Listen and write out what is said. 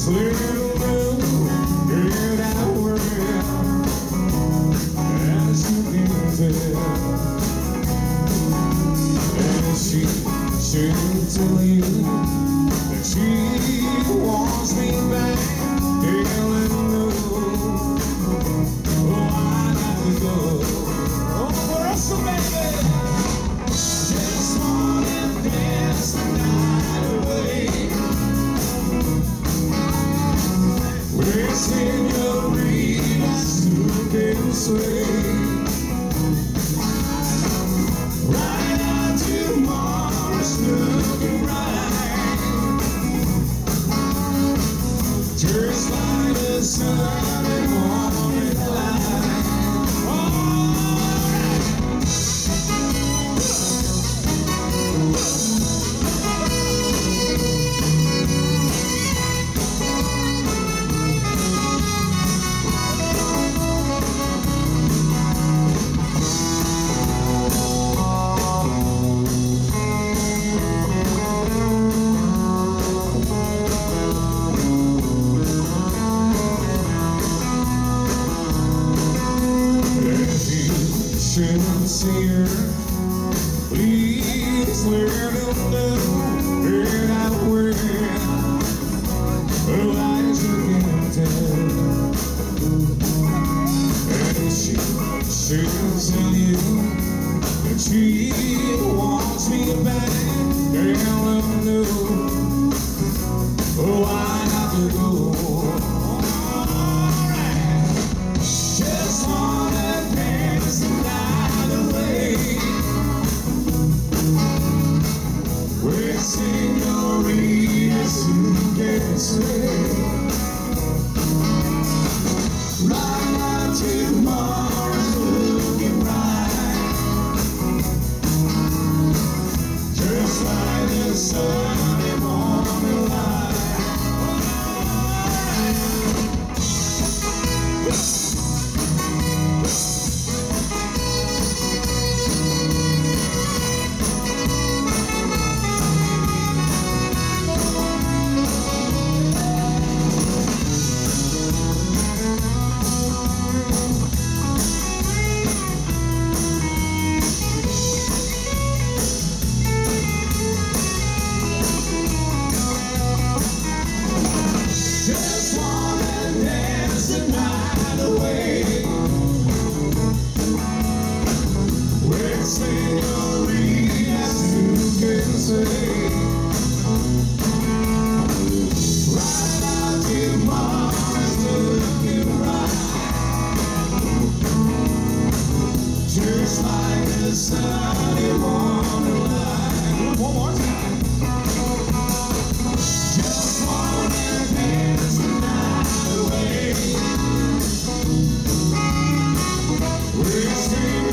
little room in our world, as you can tell. And she'll tell you that she wants me back. Girl, and no, oh, I got to go. Oh, for us, baby. Just wanna dance the night away. We're senoritas who can sway. Right on tomorrow's looking bright, just like the Sunday morning light. Sincere, please let them know that I will, as you can tell. And she'll tell you that she wants me back. Girl, let them know, oh, I have to go. Alright, just wanna dance the night away. We're senoritas who can sway. Right now tomorrow's looking bright, just like the Sunday morning light. Just wanna dance the night away. We're senoritas who can say, right now tomorrow's looking right, just like the Sunday morning light. One more time. Just wanna dance the night away. We're